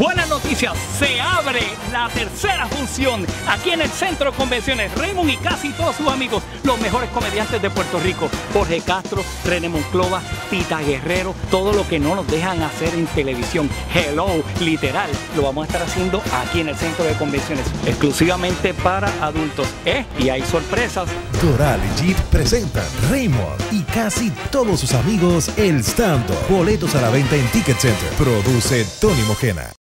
Buenas noticias, se abre la tercera función aquí en el Centro de Convenciones. Raymond y casi todos sus amigos, los mejores comediantes de Puerto Rico. Jorge Castro, René Monclova, Tita Guerrero, todo lo que no nos dejan hacer en televisión. Hello, literal, lo vamos a estar haciendo aquí en el Centro de Convenciones, exclusivamente para adultos. Y hay sorpresas. Doral y Jeep presentan Raymond y casi todos sus amigos el stand-up. Boletos a la venta en Ticket Center. Produce Tony Mojena.